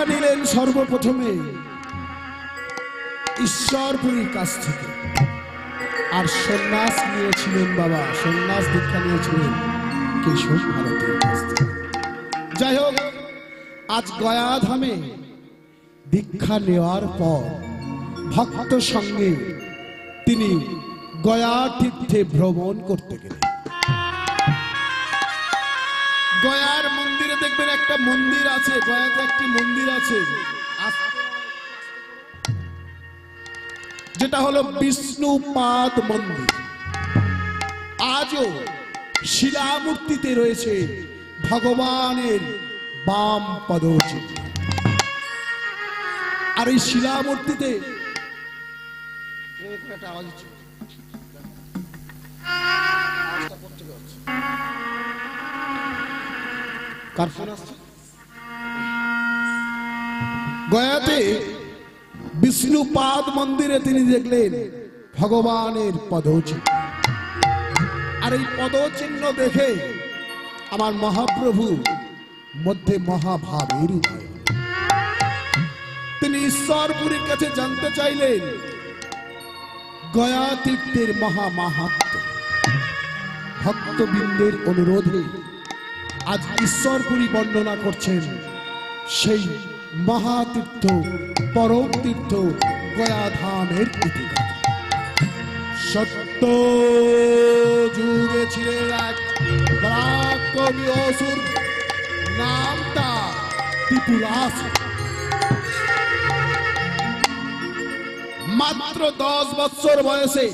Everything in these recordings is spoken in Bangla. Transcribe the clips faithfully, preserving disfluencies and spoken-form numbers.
নিলেন সর্বপ্রথমে ঈশ্বরপুরীর কাছ থেকে, আর সন্ন্যাস নিয়েছিলেন বাবা, সন্ন্যাস দীক্ষা নিয়েছিলেন কেশব ভারতীর কাছ থেকে। যাই হোক, আজ গয়া ধামে দীক্ষা নেওয়ার পর ভক্ত সঙ্গে তিনি গয়া তীর্থে ভ্রমণ করতে গেলেন। গয়ার মন্দিরে দেখবেন একটা মন্দির আছে, গয়াতে একটি মন্দির আছে যেটা হলো বিষ্ণুপাদ মন্দির। আজও শিলামূর্তিতে রয়েছে ভগবানের বাম পদচিহ্ন। আর এই শিলামূর্তিতে একটা আওয়াজ হচ্ছে, গয়াতে বিষ্ণুপাদ মন্দিরে তিনি দেখলেন ভগবানের পদচিহ্ন। আর এই পদচিহ্ন দেখে আমার মহাপ্রভু মধ্যে মহাভাবের উদয়। তিনি ঈশ্বরপুরীর কাছে জানতে চাইলেন গয়া তীর্থের মহা মাহাত্ম্য। ভক্তবৃন্দের অনুরোধে আজ ঈশ্বরপুরী বর্ণনা করছেন সেই মহাতীর্থ, পরম তীর্থ গয়া ধামের ইতিহাস। সত্য যুগে ছিলেন এক পরাক্রমী অসুর, নাম তার ত্রিপুরাসুর। মাত্র দশ বছর বয়সে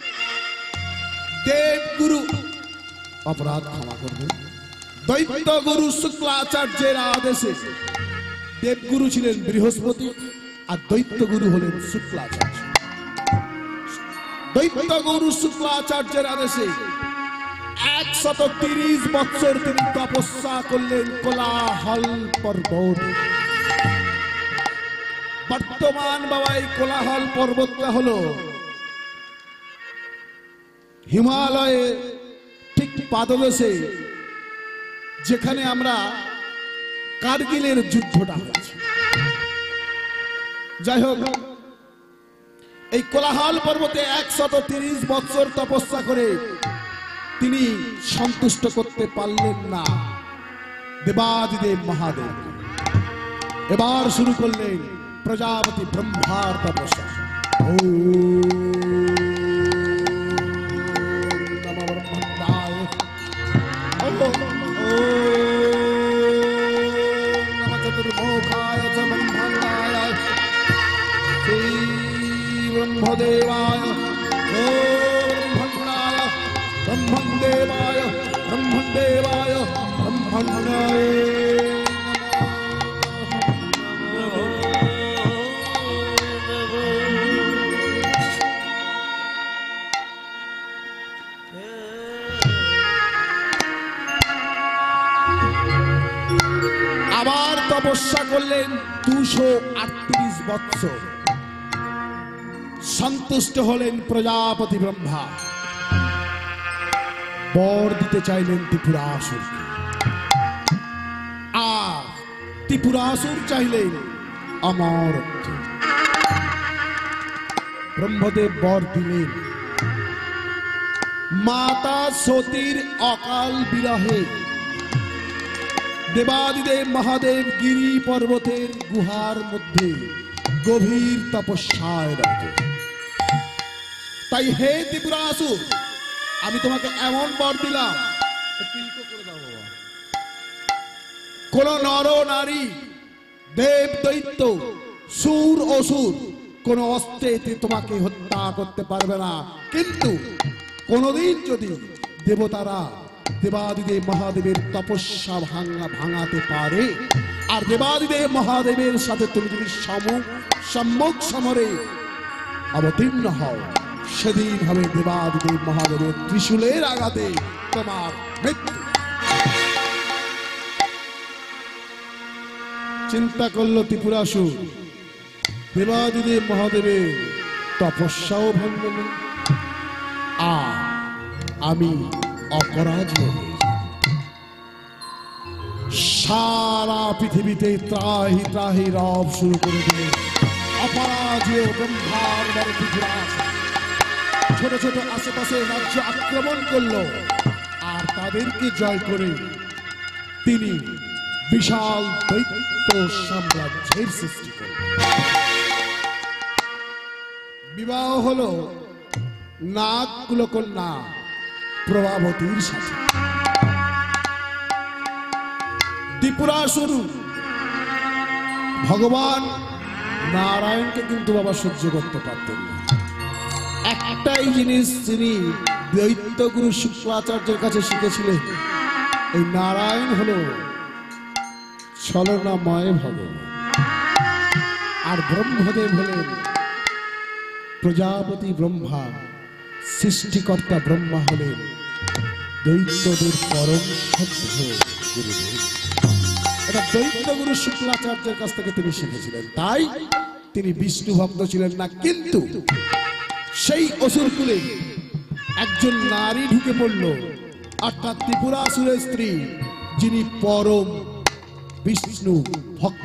দেবগুরু, অপরাধ ক্ষমা করবেন, দৈত্য গুরু শুক্লাচার্যের আদেশে, দেবগুরু ছিলেন বৃহস্পতি আর দৈত্য গুরু হলেন শুক্লাচার্য। দৈত্য গুরু শুক্লাচার্যের আদেশে একশত তিরিশ বছর তিনি তপস্যা করলেন কোলাহল পর্বত। বর্তমান বাবা এই কোলাহল পর্বতটা হলো হিমালয়ে ঠিক পাদদেশে, যেখানে আমরা কারগিলের যুদ্ধটা হয়েছে। যাই হোক, এই কোলাহল পর্বতে একশত তিরিশ বছর তপস্যা করে তিনি সন্তুষ্ট করতে পারলেন না দেবাদিদেব মহাদেব। এবার শুরু করলেন প্রজাপতি ব্রহ্মার তপস্যা। ও ब्रह्मदेवाय ब्रह्मण्डाय ब्रह्मदेवाय ब्रह्मदेवाय ब्रह्मण्डाय। আবার তপস্যা করলেন দুশো আটত্রিশ বৎসর। সন্তুষ্ট হলেন প্রজাপতি ব্রহ্মা। বর দিতে চাইলেন ত্রিপুরাসুরকে, আর ত্রিপুরাসুর চাইলেন অমরত্ব। ব্রহ্মদেব বর দিলেন। মাতা সতীর অকাল বিরহে দেবাদিদেব মহাদেব গিরি পর্বতের গুহার মধ্যে গভীর তপস্যায় রত। তাই হে ত্রিপুরাসুর, আমি তোমাকে এমন বর দিলাম, কোন নর নারী, দেব দৈত্য, সুর অসুর কোন অস্ত্রে তোমাকে হত্যা করতে পারবে না। কিন্তু কোনদিন যদি দেবতারা দেবাদিদেব মহাদেবের তপস্যা ভাঙা ভাঙাতে পারে, আর দেবাদিদেব মহাদেবের সাথে তুমি যদি সম্মুখ সম্মুখ সমরে অবতীর্ণ হও, সেদিন হবে দেবাদিদেব মহাদেবের ত্রিশূলের আঘাতে তোমার মৃত্যু। চিন্তা করলো ত্রিপুরাসুর, দেবাদিদেব মহাদেবের তপস্যাও ভঙ্গ, আর আমি অপরাধ। সারা পৃথিবীতে ত্রাহি ত্রাহি রব শুরু করে দিলেন। অপরাজেয় ব্রহ্মার বড় ত্রিপুরাস ছোট ছোট আশেপাশে রাজ্য আক্রমণ করলো, আর তাদেরকে জয় করে তিনি বিশাল দৈত্য সাম্রাজ্যের সৃষ্টি করলেন। বিবাহ হলো নাগ কুলকন্যা প্রভাবতীর সাথে। ত্রিপুরাসুর ভগবান নারায়ণকে কিন্তু বাবা সহ্য করতে পারতেন না। একটাই জিনিস তিনি দৈত্যগুরু শুক্রাচার্যের কাছে শিখেছিলেন, এই নারায়ণ হলো ছলনাময় ভগবান, আর ব্রহ্মদেব হলেন প্রজাপতি ব্রহ্মা, সৃষ্টিকর্তা ব্রহ্মা হলেন দৈত্যদের পরম সভ্য গুরুদেব। এটা দৈত্যগুরু শুক্লাচার্যের কাছ থেকে তিনি শিখেছিলেন, তাই তিনি বিষ্ণু ভক্ত ছিলেন না। কিন্তু সেই অসুরকুলে একজন নারী ঢুকে পড়ল, অর্থাৎ ত্রিপুরাসুরের স্ত্রী, যিনি পরম বিষ্ণু ভক্ত।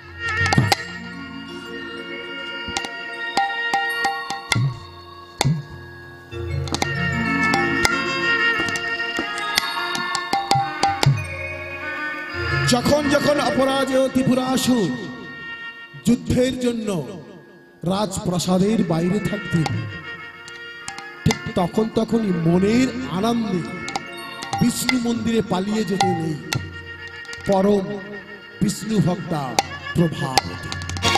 যখন যখন অপরাজেয় ত্রিপুরাসুর যুদ্ধের জন্য রাজপ্রাসাদের বাইরে থাকতেন, ঠিক তখন তখনই মনের আনন্দে বিষ্ণু মন্দিরে পালিয়ে যেতে নেই পরম বিষ্ণু ভক্তা প্রভাবতী।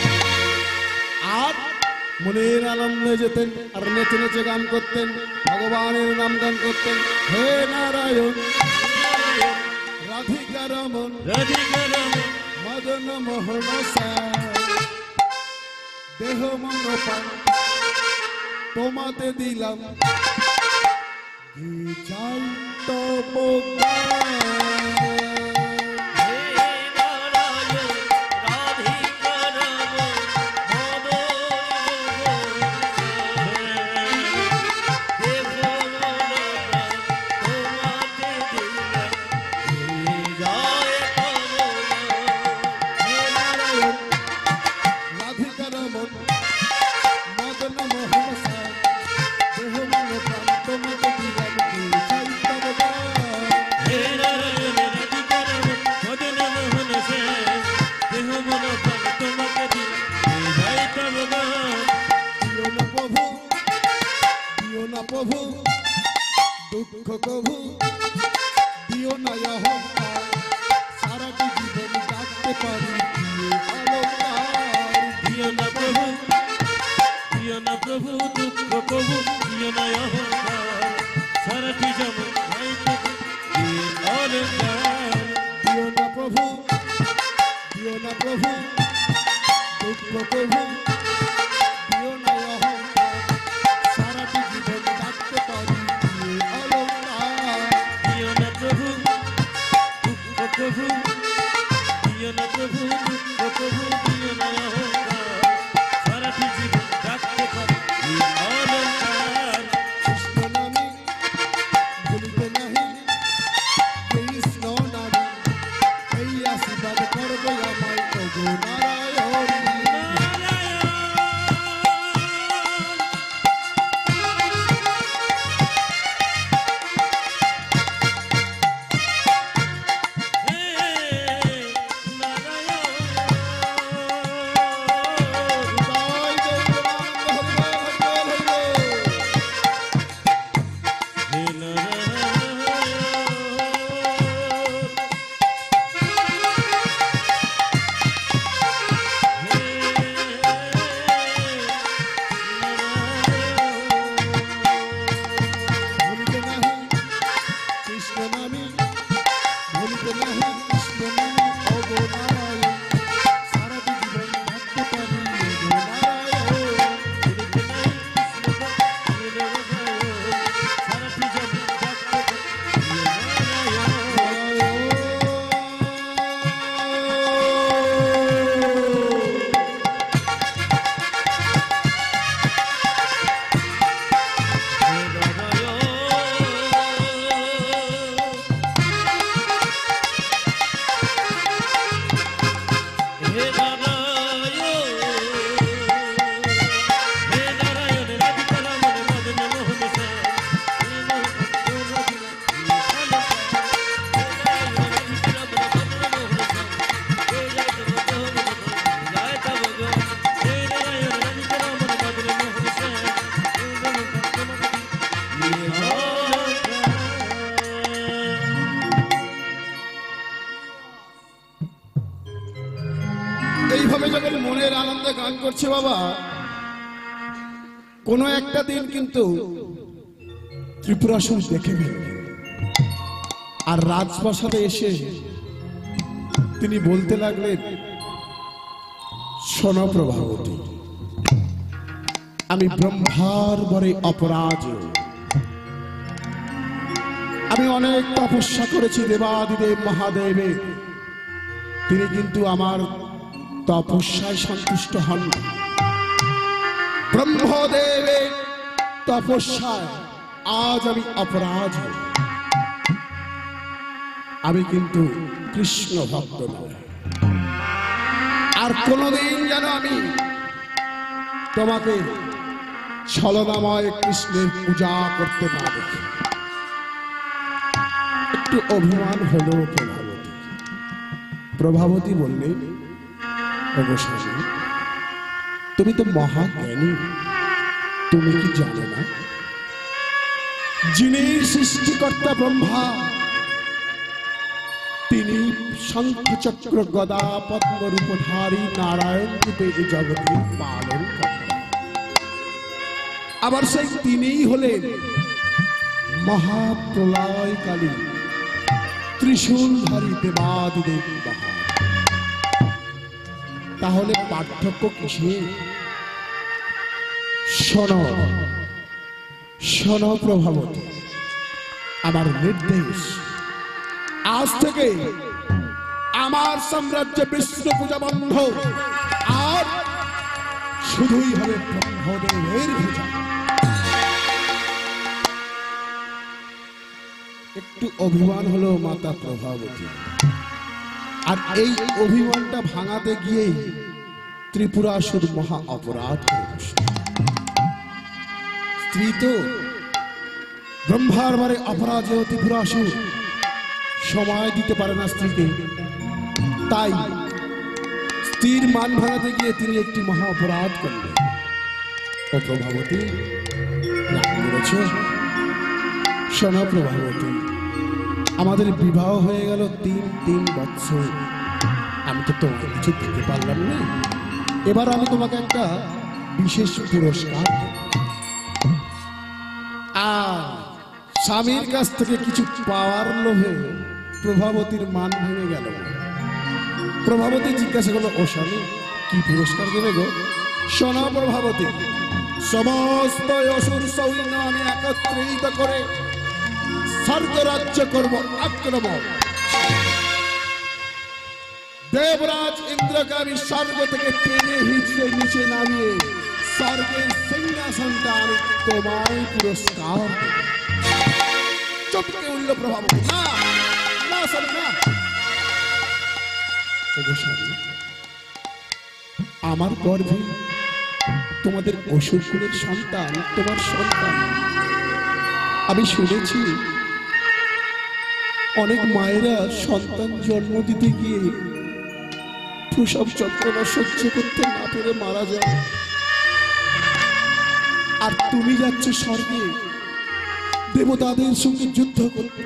আর মনের আনন্দে যেতেন আর নেচে নেচে গান করতেন, ভগবানের নাম গান করতেন। হে নারায়ণ রাধিকা রমন মদন মোহন দেহ মন প্রাণ তোমাতে দিলাম, চাই তব প্রভু দুঃখ কভু দিও না অহংকার, সারাটি জীবন ডাকতে পারি অলঙ্কার। দিও না প্রভু দিও না প্রভু দুঃখ কভু দিও না অহংকার, সারাটি জীবন অলঙ্কার। দিও না প্রভু দিও না প্রভু দুঃখ কভু দিও না অহংকার, সারাটি জীবন ডাকতে পারি অলঙ্কার। দিও না প্রভু দুঃখ কভু দিও না প্রভু দুঃখ কভু দিও না অহংকার, সারাটি জীবন ডাকতে পারি অলঙ্কার। কৃষ্ণ নামে ভুলিতে নাহি কৃষ্ণ নামে, এই আশীর্বাদ করবে আমায় ওগো নারায়ণ। জয় জয় এইভাবে যখন মনের আনন্দে গান করছে বাবা, কোনো একটা দিন কিন্তু ত্রিপুরাসুর দেখে ফেললেন, আর রাজপ্রাসাদে এসে তিনি বলতে লাগলেন, শোনো প্রভাবতী, আমি ব্রহ্মার বরে অপরাজেয়। আমি অনেক তপস্যা করেছি দেবাদিদেব মহাদেবে, তিনি কিন্তু আমার তপস্যায় সন্তুষ্ট হন। ব্রহ্মদেবের তপস্যায় আজ আমি অপরাজেয়। আমি কিন্তু কৃষ্ণ ভক্ত নয়, আর কোনদিন যেন আমি তোমাকে ছলনাময় কৃষ্ণের পূজা করতে না দেখি। একটু অভিমান হলো প্রভাবতী। প্রভাবতী বললেন, অবশ্যই তুমি তো মহাজ্ঞানী, তুমি কি জানো না যিনি সৃষ্টিকর্তা ব্রহ্মা, তিনি শঙ্খচক্র গদা পদ্ম রূপধারী নারায়ণ রূপে এই জগতে পালন করেন। আবার সেই তিনিই হলেন মহাপ্রলয়কালী ত্রিশূলধারী দেবাদিদেব মহা। তাহলে পার্থক্য কিসে? শোনো শোনো প্রভাবতী, আমার নির্দেশ, আজ থেকে আমার সাম্রাজ্যে বিষ্ণু পূজা বন্ধ, আর শুধুই হবে ব্রহ্মদেবের পূজা। একটু অভিমান হলো মাতা প্রভাবতী, আর এই অভিমানটা ভাঙাতে গিয়েই ত্রিপুরাসুর মহা অপরাধ করে বসল। স্ত্রী তো ব্রহ্মার বারে অপরাজেয় ত্রিপুরাসুর সময় দিতে পারে না স্ত্রীকে, তাই স্ত্রীর মান ভাঙাতে গিয়ে তিনি একটি মহা অপরাধ করলেন। ও প্রভাবতী, রাগ করেছ? শোনো প্রভাবতী, আমাদের বিবাহ হয়ে গেল তিন তিন বছর, আমি তো তোমাকে কিছু দিতে পারলাম না। এবার আমি তোমাকে একটা বিশেষ পুরস্কার, আর স্বামীর কাছ থেকে কিছু পাওয়ার লোভে প্রভাবতীর মান ভেঙে গেল। প্রভাবতী জিজ্ঞাসা করলো, ও স্বামী, কি পুরস্কার দেবে গো? শোনো প্রভাবতী, সমস্ত অসুর সৈন্য আমি একত্রিত করে স্বর্গ রাজ্য করব আক্রমণ। দেবরাজ ইন্দ্রকে আমি স্বর্গ থেকে টেনে হিঁচড়ে নিচে নামিয়ে স্বর্গের সিংহাসনটা আমি তোমায় পুরস্কার। চমকে উঠল প্রভাবতী, না না স্বামী না। আমার গর্ভে তোমাদের অসুর কুলের সন্তান, তোমার সন্তান। আমি শুনেছি অনেক মায়েরা সন্তান জন্ম দিতে গিয়ে প্রসব যন্ত্রণা সহ্য করতে না পেরে মারা যায়, আর তুমি যাচ্ছ স্বর্গে দেবতাদের সঙ্গে যুদ্ধ করতে।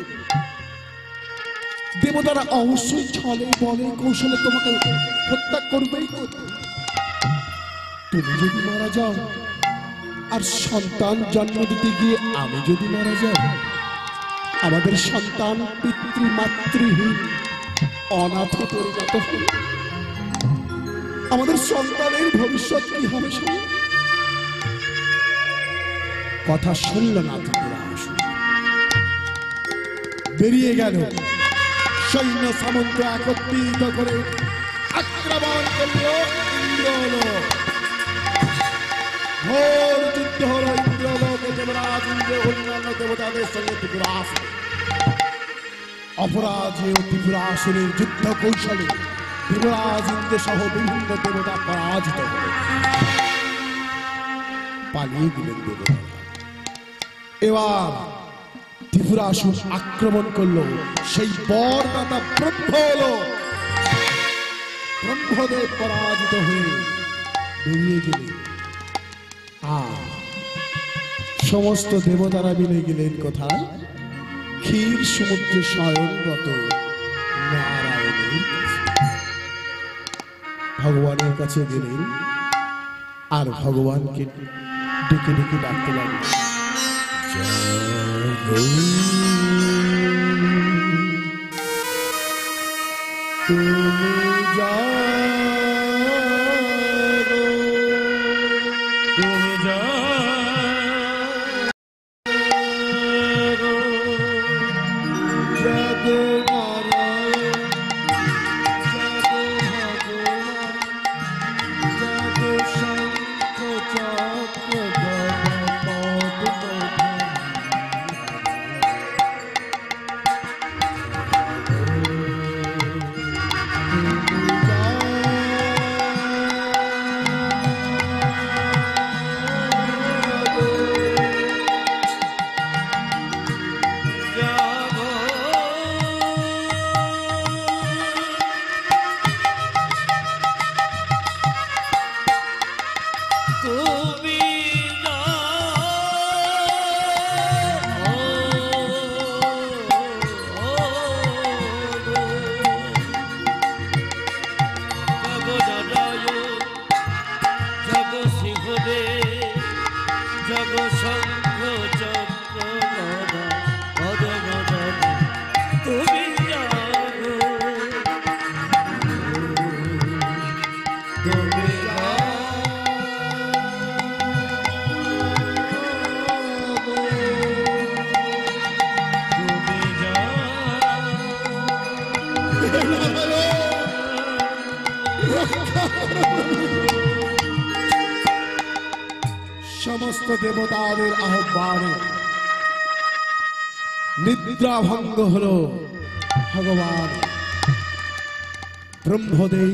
দেবতারা অবশ্যই ছলে বলে কৌশলে তোমাকে হত্যা করবেই করবে। তুমি যদি মারা যাও, আর সন্তান জন্ম দিতে গিয়ে আমি যদি মারা যাই, আমাদের সন্তান পিতৃ মাতৃহীন অনাথে পরিণত হবে। আমাদের সন্তানের ভবিষ্যৎ কি হবে? কথা শুনল না ত্রিপুরাসুর, বেরিয়ে গেল। সৈন্য সামন্ত একত্রিত করে আক্রমণ করল ইন্দ্রলোক। ঘোর যুদ্ধ হল ইন্দ্রলোকে। দেবরাজ ইন্দ্র অন্যান্য দেবতাদের সঙ্গে ত্রিপুরাসুর। অপরাজেয় ত্রিপুরাসুরের যুদ্ধ কৌশলে দেবরাজ ইন্দ্র সহ বিভিন্ন দেবতা পরাজিত হল, পালিয়ে গেলেন দেবতা। এবার ত্রিপুরাসুর আক্রমণ করলো, সেই বরদাতা ব্রহ্ম হলো। ব্রহ্মদেব পরাজিত হয়ে বেরিয়ে গেলেন, আর সমস্ত দেবতারা মিলে গেলেন কোথায়? ক্ষীর সমুদ্রে শয়নরত নারায়ণের কাছে। ভগবানের কাছে গেলেন আর ভগবানকে ডেকে ডেকে ডাকতে লাগলেন, তুমি জাগো, তুমি জাগো, জাগো নারায়ণ, জাগো ভগবান, জাগো শঙ্খ চক্র গদা পদ্ম। সমস্ত দেবতাদের আহ্বানে নিদ্রা ভঙ্গ হলো। ভগবান ব্রহ্মদেব,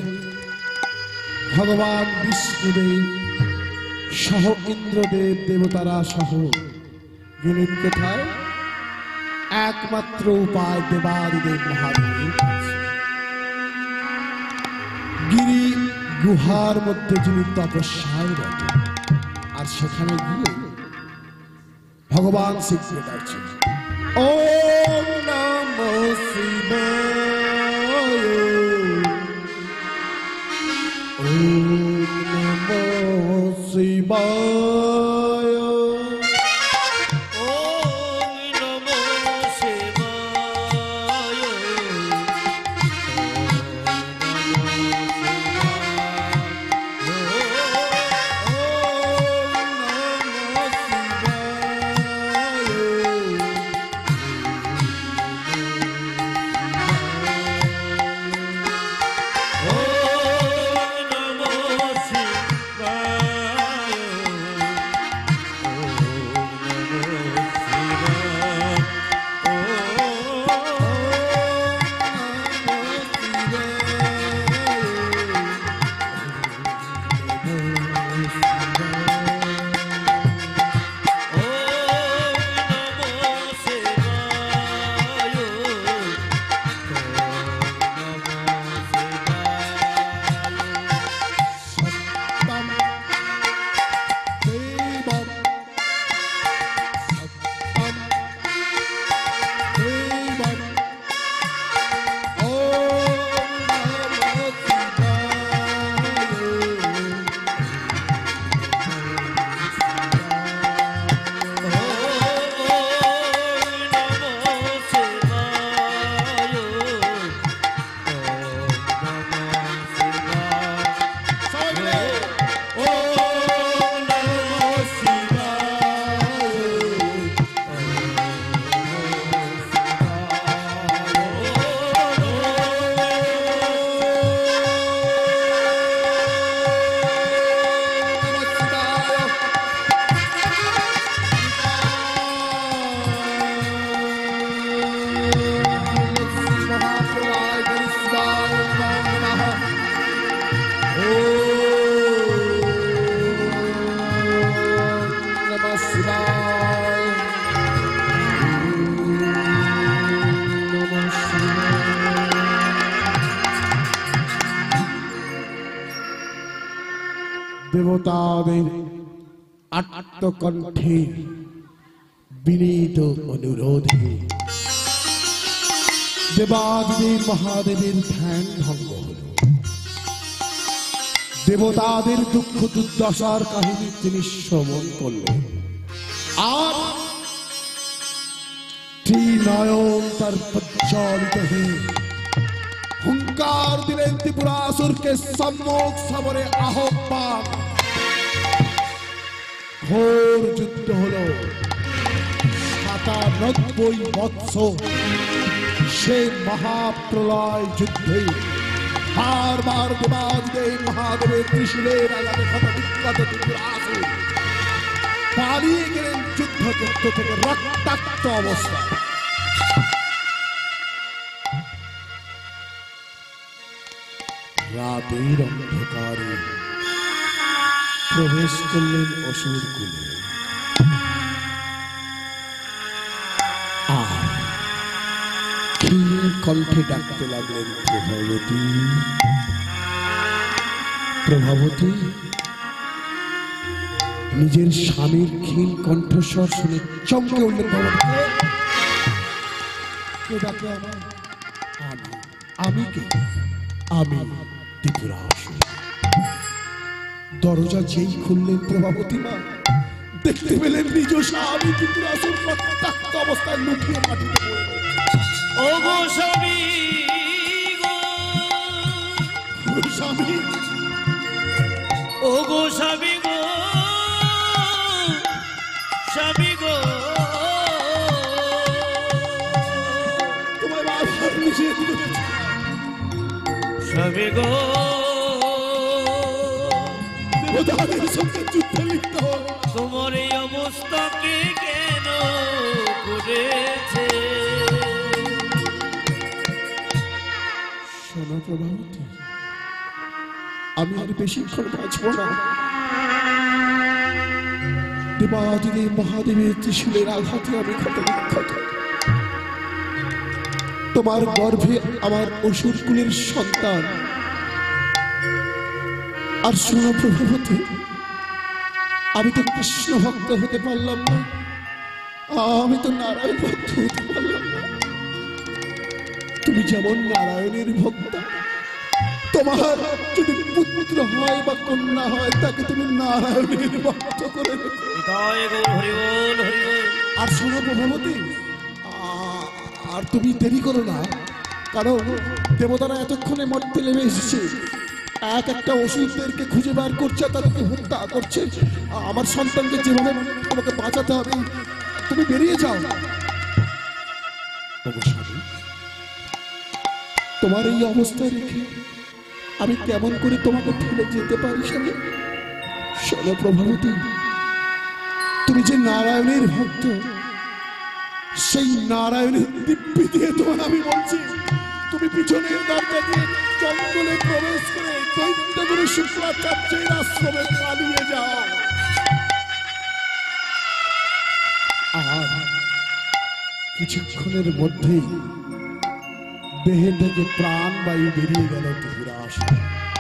ভগবান বিষ্ণুদেব সহ ইন্দ্রদেব দেবতারা সহ গেলেন কোথায়? একমাত্র উপায় দেবাদিদেব মহাদেবের কাছে। গিরি গুহার মধ্যে যিনি তপস্যায় রত, আর সেখানে গিয়ে ভগবান শিবকে ডাকছেন, ওম নমো শিবায়, ওম নমো শিবায়, ওম নমো শিবায়, দেবতাদের আত্মকণ্ঠে বিনীত অনুরোধে দেবাদিদেব মহাদেবের ধ্যান ভঙ্গ হল। দেবতাদের দুঃখ দুর্দশার কাহিনী তিনি শ্রবণ করলেন। আর ত্রিনয়ন তার প্রজ্বলিত হয়ে হুঙ্কার দিলেন ত্রিপুরাসুরকে সম্মুখ সমরে আহ্বান। ঘোর যুদ্ধ হলো সাতানব্বই বৎসর। সে মহাপ্রলয় যুদ্ধে বারবার দেবাদিদেব মহাদেবের ত্রিশূলের আঘাতে ক্ষত বিক্ষত ত্রিপুরাসুর পালিয়ে গেলেন যুদ্ধক্ষেত্র থেকে রক্তাক্ত অবস্থায়। রাতের অন্ধকারে প্রবেশ করলেন অসুর কুলে। আর ক্ষীণ কণ্ঠে ডাকতে লাগলেন, প্রভাবতী, প্রভাবতী। নিজের স্বামীর ক্ষীণ কণ্ঠস্বর শুনে চমকে উঠলেন প্রভাবতী। কে ডাকে আমার? আমি। আমি কে? আমি ত্রিপুরাসুর। দরজা যেই খুললেন প্রভাবতী মা দেখতে পেলেন নিজ স্বামী ত্রিপুরাসুর রক্তাক্ত অবস্থায় লুকিয়ে মাটিতে পড়ে। ও গো স্বামী গো, স্বামী, ও গো স্বামী গো, স্বামী গো, তোমায় বারবার নিষেধ করেছি। স্বামী গো, দেবতাদের সঙ্গে যুদ্ধে লিপ্ত হও। তোমার এই অবস্থাকে কেন করেছে? শোনো প্রভাবতী, আমি আর বেশিক্ষণ বাঁচব না। দেবাদিদেব মহাদেবের ত্রিশূলের আঘাতে আমি ক্ষত বিক্ষত। তোমার গর্ভে আমার অসুর কুলের সন্তান। আর শোনো প্রভাবতী, আমি তো কৃষ্ণ ভক্ত হতে পারলাম না, আমি তো নারায়ণ ভক্ত হতে পারলাম না। তুমি যেমন নারায়ণের ভক্ত, তোমার যদি পুত্র হয় বা কন্যা হয় তাকে তুমি নারায়ণের ভক্ত করে রেখো। জয় গো, হরি বল, হরি বল। আর শোনো প্রভাবতী, আ- আর তুমি দেরি করো না, কারণ দেবতারা এতক্ষণে মর্তে নেমে এসেছে। এক একটা অসুরদেরকে খুঁজে বার করছে, তাদেরকে হত্যা করছে। আমার সন্তানকে যেভাবে আমাকে বাঁচাতে হবে, তুমি বেরিয়ে যাও। অবশ্যই তোমার এই অবস্থায় রেখে আমি কেমন করে তোমাকে ফেলে যেতে পারি স্বামী? শোনো প্রভাবতী, তুমি যে নারায়ণের ভক্ত, সেই নারায়ণের দিব্যি দিয়ে তোমার আমি বলছি, তুমি পিছনের দরজা দিয়ে জঙ্গলে প্রবেশ করে দৈত্যগুরু শুক্রাচার্যের আশ্রমে পালিয়ে যাও। আর কিছুক্ষণের মধ্যেই দেহে থেকে প্রাণবায়ু বেরিয়ে গেল ত্রিপুরাসুর।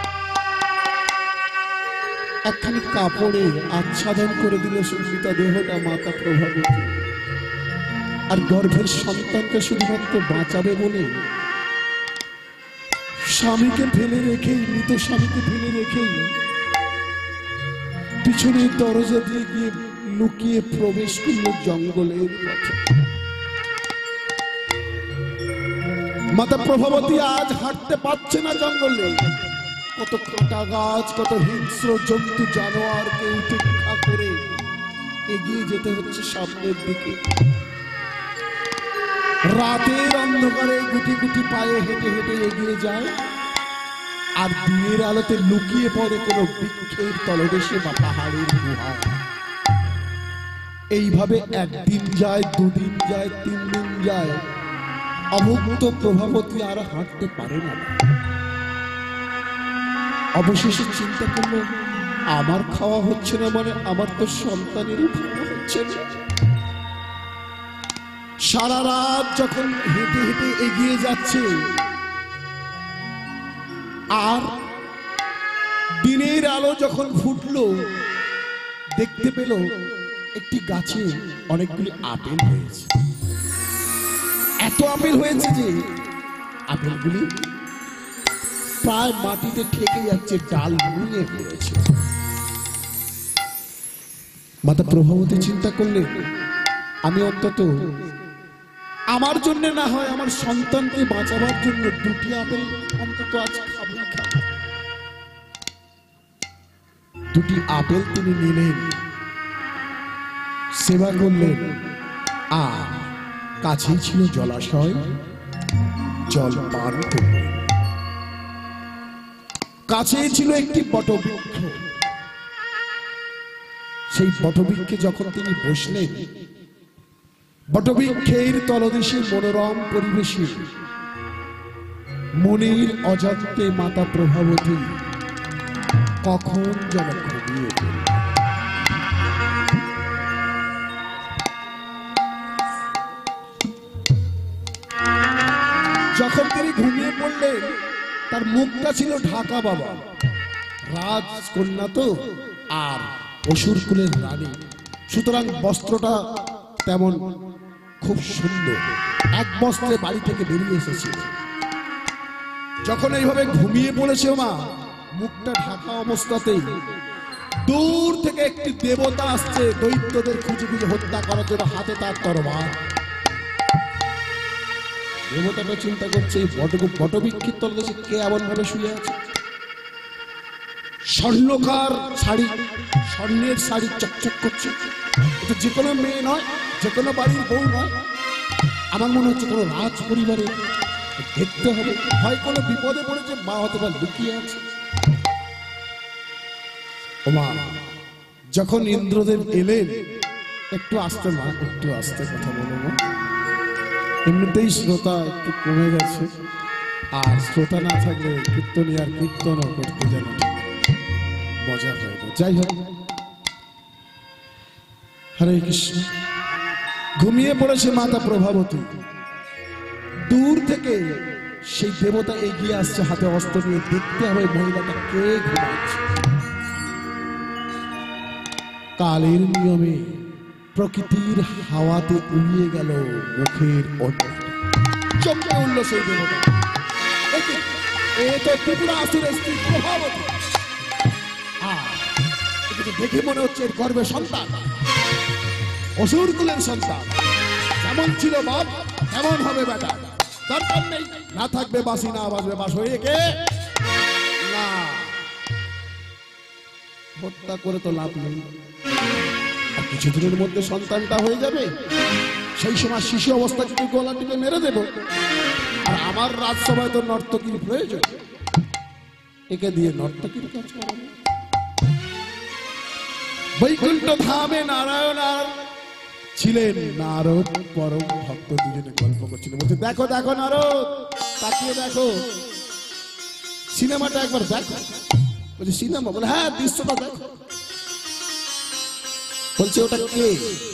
একখানি কাপড়ে আচ্ছাদন করে দিল সুস্মিতা দেহটা মাতা প্রভাবতী। আর গর্ভের সন্তানকে শুধুমাত্র বাঁচাবে বলে স্বামীকে ফেলে রেখেই, মৃত স্বামীকে ফেলে রেখেই পিছনের দরজা দিয়ে গিয়ে লুকিয়ে প্রবেশ করল জঙ্গলের পথে। মাতা প্রভাবতী আজ হাঁটতে পারছে না জঙ্গলে। কত কাটা গাছ, কত হিংস্র জন্তু জানোয়ারকে উপেক্ষা করে এগিয়ে যেতে হচ্ছে সামনের দিকে। রাতের অন্ধকারে গুটি গুটি পায়ে হেঁটে হেঁটে এগিয়ে যায়, আর দিনের আলোতে লুকিয়ে পড়ে কোনো বৃক্ষের তলদেশে বা পাহাড়ের গুহায়। এইভাবে একদিন যায়, দুদিন যায়, তিন দিন যায়, অভুক্ত প্রভাবতী আর হাঁটতে পারে না। অবশেষে চিন্তা করলো, আমার খাওয়া হচ্ছে না মানে আমার তো সন্তানেরই খাওয়া হচ্ছে না। সারা রাত যখন হেঁটে হেঁটে এগিয়ে যাচ্ছে, আর দিনের আলো যখন ফুটলো, দেখতে পেল একটি গাছে অনেকগুলি আপেল হয়েছে। এত আপেল হয়েছে যে আপেলগুলি প্রায় মাটিতে ঠেকে যাচ্ছে, ডাল ভেঙে পড়েছে। মাতা প্রভাবতী চিন্তা করলেন, আমি অন্তত আমার জন্য না হয় আমার সন্তানকে বাঁচাবার জন্য দুটি আপেল অন্তত আজ খাবো খাবো। দুটি আপেল তিনি নিলেন, সেবা করলেন, আর কাছেই ছিল জলাশয়, জল পান করলেন। কাছেই ছিল একটি বটবৃক্ষ, সেই বটবৃক্ষে যখন তিনি বসলেন, বটবৃক্ষের তলদেশে মনোরম পরিবেশে মনির অজান্তে মাতা প্রভাবতী কখন যেন ঘুমিয়ে গেলেন। যখন তিনি ঘুমিয়ে পড়লেন, তার মুখটা ছিল ঢাকা বাবা, রাজকন্যা তো আর অসুর কুলের রানী, সুতরাং বস্ত্রটা তেমন খুব সুন্দর, এক বস্ত্রে বাড়ি থেকে বেরিয়ে এসেছিল। যখন এইভাবে ঘুমিয়ে পড়েছে মা, মুখটা ঢাকা অবস্থাতেই দূর থেকে একটি দেবতা আসছে দৈত্যদের খুঁজে খুঁজে হত্যা করার জন্য, হাতে তার তরবার। দেবতাটা চিন্তা করছে, এই বটবৃক্ষের তলদেশে কে এমন ভাবে শুয়ে আছে? স্বর্ণকার শাড়ি, স্বর্ণের শাড়ি চকচক করছে। এটা যে কোনো মেয়ে নয়, যে কোনো বাড়ির বউ নয়, আমার মনে হচ্ছে কোনো রাজ পরিবারে। দেখতে হবে, হয় কোনো বিপদে পড়েছে, মা হতে পারে লুকিয়ে আছে। ওমা, যখন ইন্দ্রদেব এলেন, একটু আস্তে মা, একটু আস্তে কথা বলো না, এমনিতেই শ্রোতা একটু কমে গেছে, আর শ্রোতা না থাকলে কীর্তনী আর কীর্তনও করতে জানে মজা হয় না। যাই হোক, হরে কৃষ্ণ। ঘুমিয়ে পড়েছে মাতা প্রভাবতী, দূর থেকে সেই দেবতা এগিয়ে আসছে হাতে অস্ত্র নিয়ে। দেখতে হবে মহিলাটা কে ঘুমাচ্ছে। কালের নিয়মে প্রকৃতির হাওয়াতে উড়িয়ে গেল মুখের ওঠা, চমকে উঠল সেই দেবতা। এ তো ত্রিপুরাসুরের স্ত্রী প্রভাবতী। দেখে মনে হচ্ছে এর গর্ভে সন্তান, অসুর কুলের সন্তান। যেমন ছিল বাপ তেমন হবে বেটা, দরকার নেই না থাকবে বাসি না বাজবে বাস হয়ে কে না, হত্যা করে তো লাভ নেই। আর কিছুদিনের মধ্যে সন্তানটা হয়ে যাবে, সেই সময় শিশু অবস্থা থেকে গলা টিপে মেরে দেব। আর আমার রাজসভায় তো নর্তকীর প্রয়োজন, একে দিয়ে নর্তকীর কাজ করাবো। বৈকুণ্ঠ ধামে নারায়ণ আর ছিলেন, নারদ পরম ভক্ত দুজনে গল্প করছিল। বলছে, দেখো দেখো নারদ, তাকিয়ে দেখো, সিনেমাটা একবার দেখো। বলছে সিনেমা? বলে হ্যাঁ, দৃশ্যটা দেখো। বলছে ওটা কে,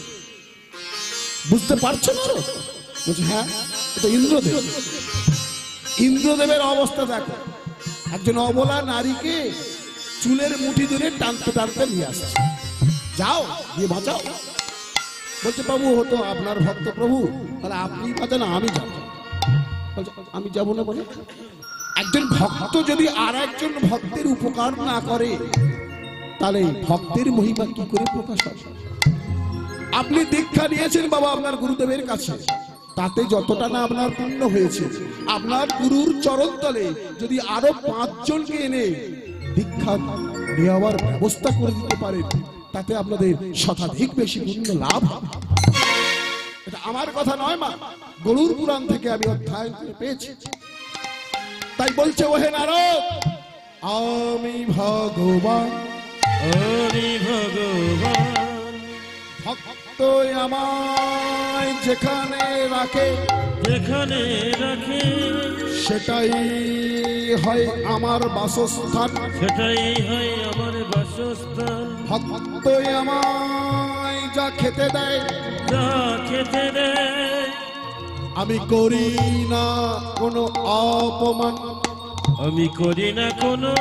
বুঝতে পারছো না? বলছে হ্যাঁ, ওটা ইন্দ্রদেব। ইন্দ্রদেবের অবস্থা দেখো, একজন অবলা নারীকে চুলের মুঠি ধরে টানতে টানতে নিয়ে আসছে, যাও গিয়ে বাঁচাও। বলছে বাবু, হতো আপনার ভক্ত প্রভু, তাহলে আপনি বাঁচান, আমি যাবো। আমি যাবো না বলে? একজন ভক্ত যদি আর একজন ভক্তের উপকার না করে, তাহলে ভক্তের মহিমা কি করে প্রকাশ হয়? আপনি দীক্ষা নিয়েছেন বাবা আপনার গুরুদেবের কাছে, তাতে যতটা না আপনার পূর্ণ হয়েছে, আপনার গুরুর চরণ তলে যদি আরো পাঁচজনকে এনে দীক্ষা নেওয়ার ব্যবস্থা করে দিতে পারেন, তাতে আপনাদের শতাধিক বেশি পুণ্য লাভ। এটা আমার কথা নয় মা, গরুর পুরাণ থেকে আমি অধ্যায় পেয়েছি। তাই বলছে, ওহে নারদ, আমি ভগবান, আমি ভগবান, ভক্ত আমায় যেখানে রাখে, যেখানে রাখে সেটাই হয় আমার বাসস্থান, সেটাই হয় আমার বাসস্থান। ভক্ত আমায় যা খেতে দেয়, যা খেতে দেয়, আমি করি না কোনো অপমান, আমি করি না কোনো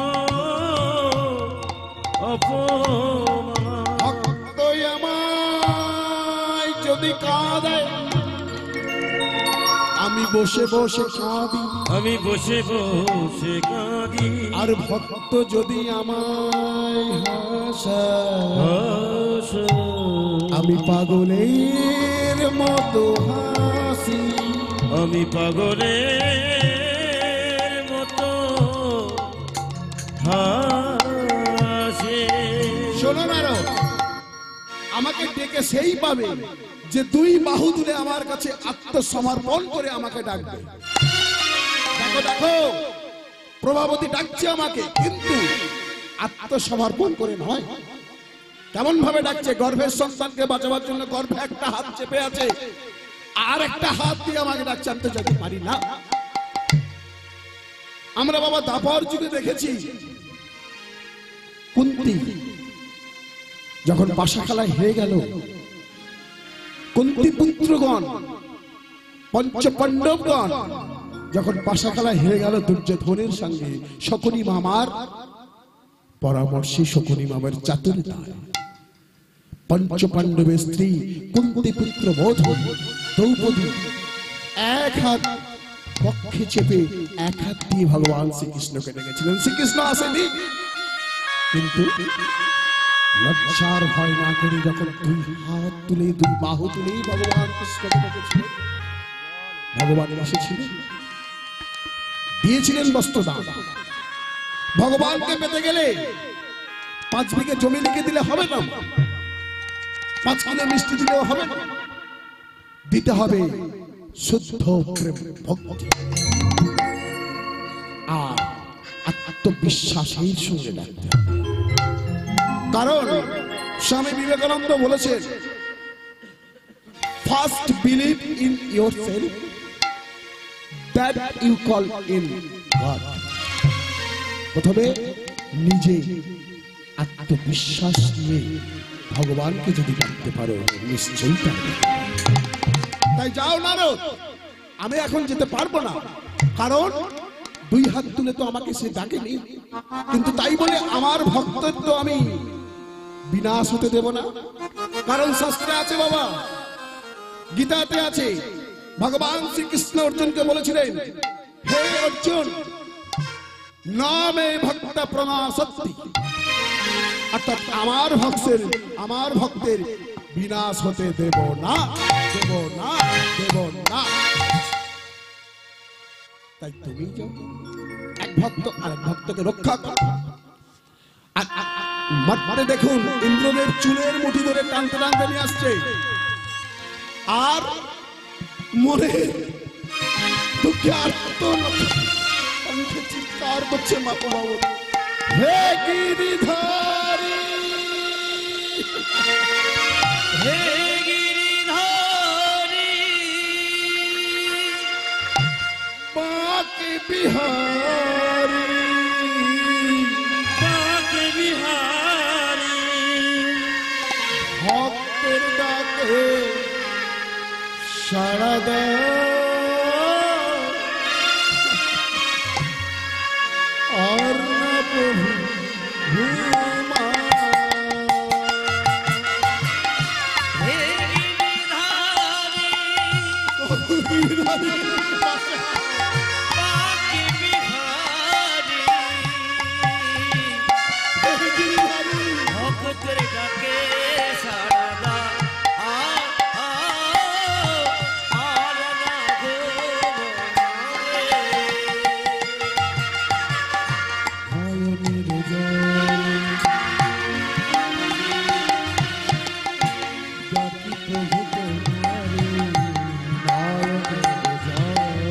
অপমান। ভক্ত আমায় যদি কাঁদে, আমি বসে বসে কাঁদি, আমি বসে বসে কাঁদি, আর ভক্ত যদি আমায় হাসায়, হাসো। আমি পাগলের মতো হাসি, আমি পাগলের মতো হাসি। শোনো না রো, আমাকে ডেকে সেই পাবে যে দুই বাহু তুলে আমার কাছে আত্মসমর্পণ করে আমাকে ডাকবে। দেখো দেখো, প্রভাবতী ডাকছে আমাকে, কিন্তু আত্মসমর্পণ করে নয়। কেমন ভাবে ডাকছে? গর্ভের সন্তানকে বাঁচাবার জন্য গর্ভে একটা হাত চেপে আছে, আর একটা হাত দিয়ে আমাকে ডাকছে। আমি তো যেতে পারি না। আমরা বাবা দাপর যুগে দেখেছি, কুন্তী যখন পাশা খেলায় হেরে গেল, কুন্তী পুত্রগণ পঞ্চ পাণ্ডবগণ যখন পাশা খেলায় হেরে গেল দুর্যোধনের সঙ্গে, শকুনি মামার পরামর্শে, শকুনি মামার চাতুরিতায় পঞ্চ পাণ্ডবের স্ত্রী কুন্তী পুত্র বধূ দ্রৌপদী এক হাত পক্ষে চেপে এক হাত দিয়ে ভগবান শ্রীকৃষ্ণকে ডেকেছিলেন। শ্রীকৃষ্ণ আসেনি, কিন্তু লজ্জার ভয় না করে যখন দুই হাত তুলে দুই বাহু তুলেই ভগবান কৃষ্ণকে ডেকেছিলেন, ভগবান এসেছিলেন, দিয়েছিলেন বস্ত্রদান। ভগবানকে পেতে গেলে পাঁচ বিঘে জমি লিখে দিলে হবে না, পাঁচ কিলো মিষ্টি দিলেও হবে না, দিতে হবে শুদ্ধ প্রেম ভক্তি আর আত্মবিশ্বাসের সঙ্গে ডাকতে হবে। কারণ স্বামী বিবেকানন্দ বলেছেন, first believe in yourself that you call in God. প্রথমে নিজে আত্মবিশ্বাস নিয়ে ভগবানকে যদি ডাকতে পারো, নিশ্চয়ই পারবে। তাই যাও নারদ, আমি এখন যেতে পারবো না, কারণ দুই হাত তুলে তো আমাকে সে ডাকেনি, কিন্তু তাই বলে আমার ভক্তের তো আমি বিনাশ হতে দেব না। কারণ শাস্ত্রে আছে বাবা, গীতাতে আছে, ভগবান শ্রীকৃষ্ণ অর্জুনকে বলেছিলেন, হে অর্জুন, নামে ভক্ত প্রণাশক্তি, অর্থাৎ আমার ভক্তের আমার ভক্তের বিনাশ হতে দেব না, দেব না, দেব না। তাই তুমি যাও, এক ভক্ত আরেক ভক্তকে রক্ষা কর। মাঠে দেখুন, ইন্দ্রদেব চুলের মুঠি ধরে টানতে টানতে নিয়ে আসছে, আর মনে দুঃখে আর্ত কণ্ঠে চিৎকার করছে, মাপো বাবু, হে গিরিধারী, হে গিরিধারী, বাঁকে বিহারী, বাঁকে বিহারী, ভক্তের ডাকে সাড়া দাও, আর না প্রভু ভূমা। হে গিরিধারী, বাঁকে বিহারী, ভক্তের ডাকে সাড়া দাও, আর আর না গো নয়নের জল ডাকি প্রভু তোমারে, নয়নের জল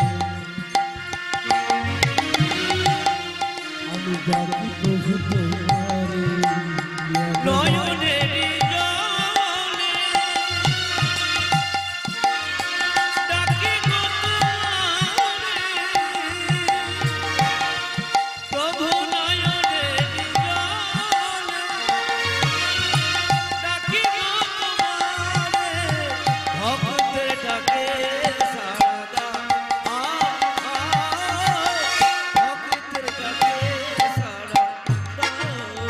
আমি ডাকি প্রভু তোমারে, নয়নের জলে ডাকি গো তোমারে, প্রভু নয়নের জলে ডাকি গো তোমারে, ভক্তের ডাকে সাড়া দাও, ভক্তের ডাকে সাড়া দাও।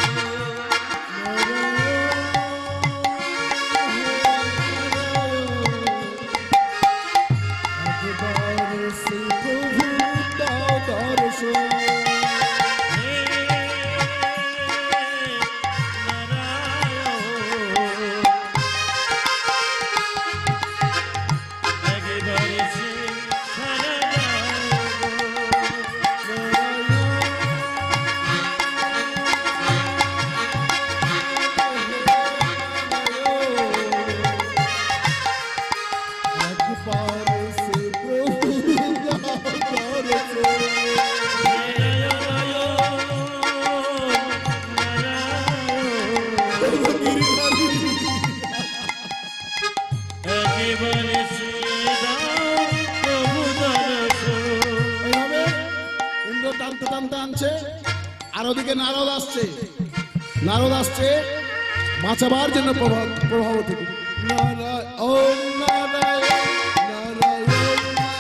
টানছে, আর ওদিকে নারদ আসছে। নারদ আসছে বাঁচাবার জন্য প্রভাব প্রভাব থেকে। নারায়ণ ওম নারায়ণ নারায়ণ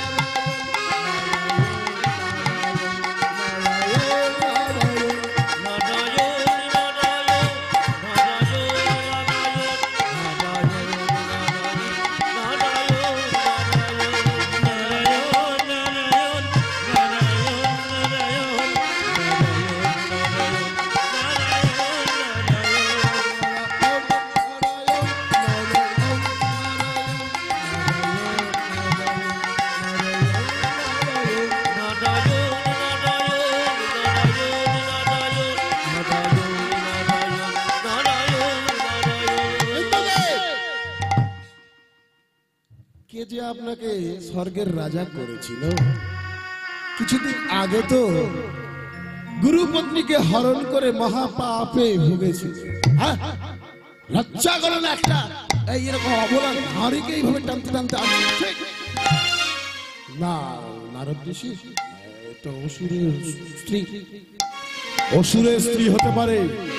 কে যে আপনাকে স্বর্গের রাজা করেছিল? কিছুদিন আগে তো গুরু পত্নীকে হরণ করে মহাপাপে ভুগেছিল। হ্যাঁ, লজ্জা করো না একটা? এই এরকম অবলা নারীকে এইভাবে টানতে টানতে আসছে ঠিক না। নারদ ঋষি এটা অসুরের স্ত্রী, অসুরের স্ত্রী হতে পারে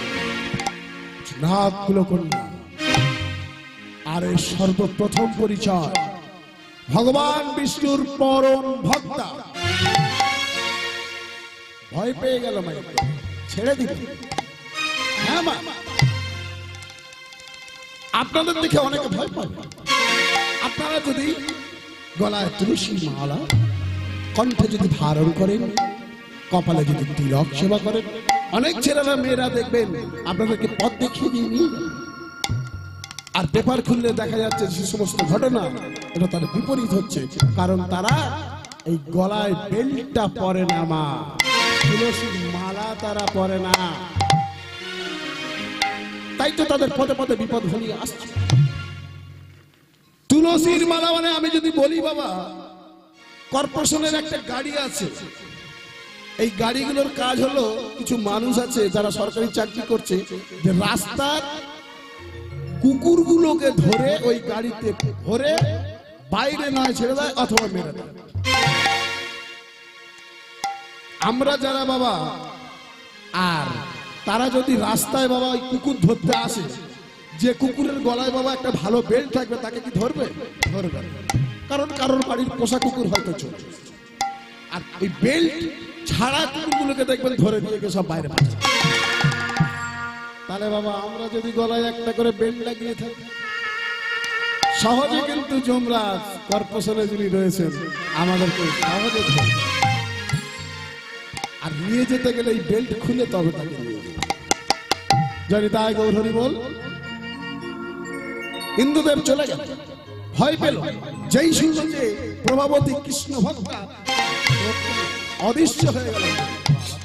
নাগ কুলকন্যা। আর এই সর্বপ্রথম পরিচয় ভগবান বিষ্ণুর পরম ভক্তা। ভয় পেয়ে গেল, মাই ছেড়ে দিবে। হ্যাঁ মা, আপনাদের দেখে অনেকে ভয় পাবে। আপনারা যদি গলায় তুলসী মালা, কণ্ঠে যদি ধারণ করেন, কপালে যদি তিলক সেবা করেন, অনেক ছেলেরা মেয়েরা দেখবেন আপনাদেরকে পথ দেখিয়ে দিয়ে নিয়ে যাবে। আর পেপার খুললে দেখা যাচ্ছে যে সমস্ত ঘটনা এটা তার বিপরীত হচ্ছে, কারণ তারা এই গলায় বেল্টটা পরে না, মা তুলসীর মালা তারা পরে না। তাই তো তাদের পদে পদে বিপদ ঘনিয়ে আসছে। তুলসীর মালা মানে আমি যদি বলি বাবা, কর্পোরেশনের একটা গাড়ি আছে, এই গাড়িগুলোর কাজ হলো কিছু মানুষ আছে যারা সরকারি চাকরি করছে, যে রাস্তার কুকুরগুলোকে ধরে ওই গাড়িতে ভরে বাইরে নয় ছেড়ে দেয় অথবা মেরে দেয়। আমরা যারা বাবা, আর তারা যদি রাস্তায় বাবা ওই কুকুর ধরতে আসে, যে কুকুরের গলায় বাবা একটা ভালো বেল্ট থাকবে তাকে কি ধরবে? ধরবে, কারণ কারোর বাড়ির পোষা কুকুর হয়তো চলে। আর ওই বেল্ট ছাড়া কুকুরগুলোকে দেখবেন ধরে নিয়ে গিয়ে সব বাইরে পাঠাচ্ছে। তাহলে বাবা আমরা যদি গলায় একটা করে বেল্ট লাগিয়ে থাকি, সহজে কিন্তু যমরাজ কর্পোরেশনে যিনি রয়েছেন আমাদেরকে সহজে ধরে। আর নিয়ে যেতে গেলে এই বেল্ট খুলে তবে তাকে নিয়ে যেতে। জানি তাই গৌরহরি বল। ইন্দ্রদেব চলে গেল, ভয় পেল। যেই শুনল যে প্রভাবতী কৃষ্ণ ভক্তা, অদৃশ্য হয়ে গেল।